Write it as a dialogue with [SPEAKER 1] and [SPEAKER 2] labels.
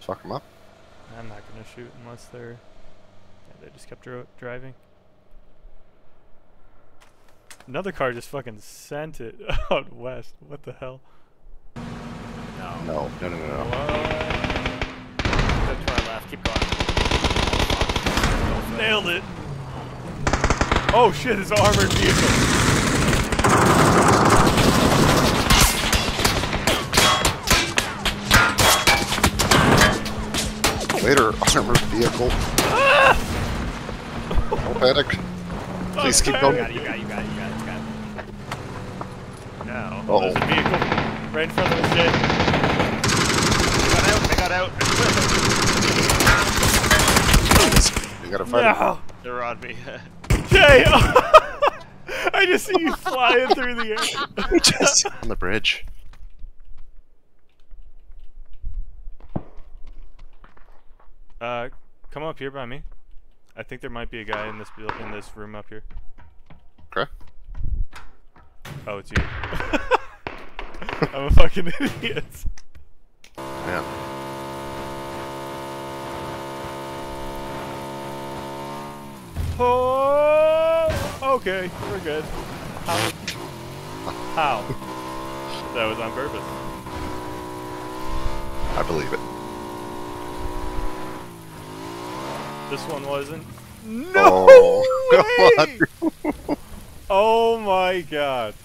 [SPEAKER 1] Fuck them up.
[SPEAKER 2] I'm not gonna shoot unless they're... Yeah, they just kept driving. Another car just fucking sent it out west. What the hell?
[SPEAKER 1] No.
[SPEAKER 3] Go to our left. Keep going.
[SPEAKER 2] Nailed it! Oh shit, it's an armored vehicle!
[SPEAKER 1] Later, armored vehicle.
[SPEAKER 2] Ah!
[SPEAKER 1] Don't panic. Please keep going.
[SPEAKER 3] You got it. Now.
[SPEAKER 1] Uh-oh.
[SPEAKER 2] There's a vehicle right in front of the shit.
[SPEAKER 3] They got out.
[SPEAKER 1] You gotta fight
[SPEAKER 2] No!
[SPEAKER 3] They're on me.
[SPEAKER 2] Jay! I just see you flying through the air.
[SPEAKER 1] it. Just on the bridge.
[SPEAKER 2] Come up here by me. I think there might be a guy in this room up here.
[SPEAKER 1] Okay.
[SPEAKER 2] Oh, it's you. I'm a fucking idiot.
[SPEAKER 1] Man.
[SPEAKER 2] Oh, okay, we're good. How? That was on purpose.
[SPEAKER 1] I believe it.
[SPEAKER 2] This one wasn't.
[SPEAKER 1] No!
[SPEAKER 2] way!
[SPEAKER 1] Come on.
[SPEAKER 2] Oh my god.